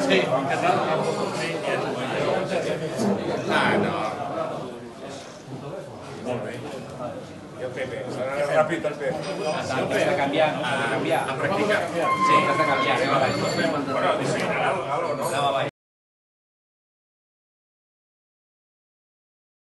Sì. Ah no. Io Pepe, sarà rapito al Pepe. Sta cambiando, A practicare. sì, sta cambiando, vabbè. Però di sera